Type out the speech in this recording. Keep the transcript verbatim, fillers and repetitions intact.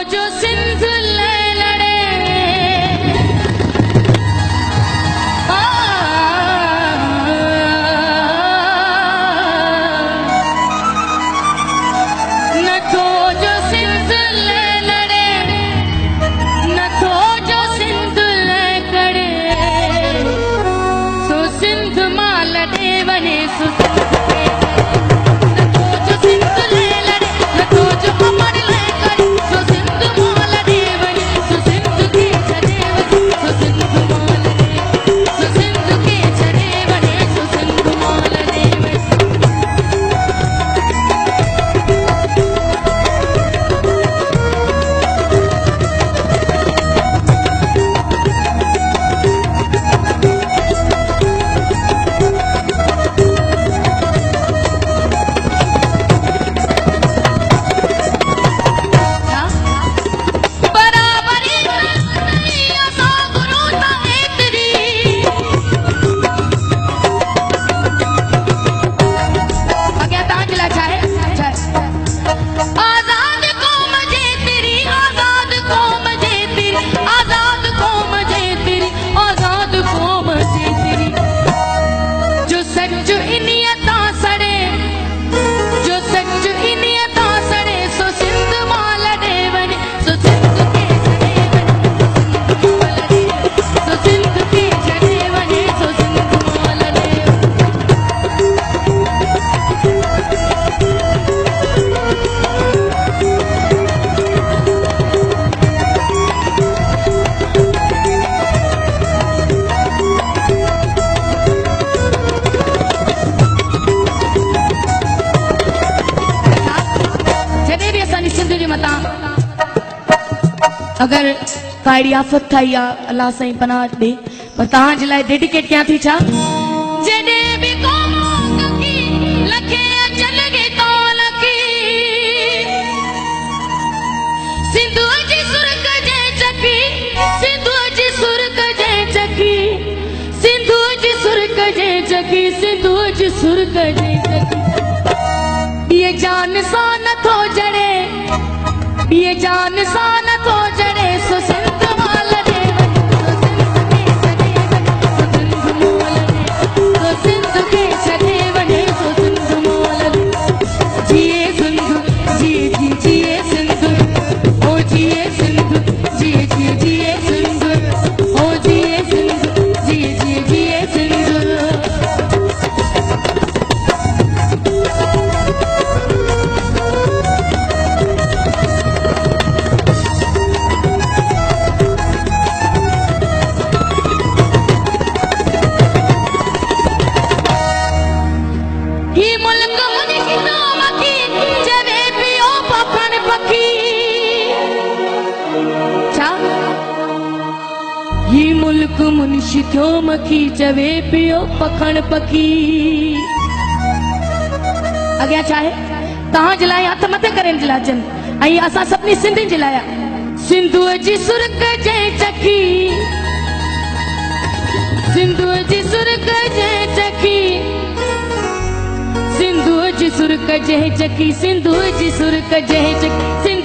जो सिंध ले लड़े न तो जो सिंध ले लड़े न तो जो सिंध ले करे सो सिंध मां लड़े वने सो अगर काड़ी आफत थी या अल्लाह साईं पनाह दे पर तहां जे लाए डेडिकेट क्या थी छा जडे भी कोमों की लखे चल गई तौल की सिंधु जी सुरक जे चकी सिंधु जी सुरक जे चकी सिंधु जी सुरक जे चकी सिंधु जी सुरक जे चकी ये जान सा न थो जड़े ये जान सा न थो जड़े सो सिंध माल दे सो सिंध के छड़े वने सो सिंध माल दे जिए सिंध जिए जी जिए सिंध ओ जिए सिंध जिए जी जिए सिंध ओ जिए सिंध जिए जी जिए सिंध मुनिशी थियो मखी चवे पियो पखण पखी अॻियां चाहे तहां जे लाइ हथ मथे करे जे लाइ जन ऐं असां सभिनी सिंधी जे लाइ सिंधुअ जी सुरक जे चकी सिंधुअ जी सुरक जे चकी सिंधुअ जी सुरक जे चकी सिंधुअ जी सुरक जे चकी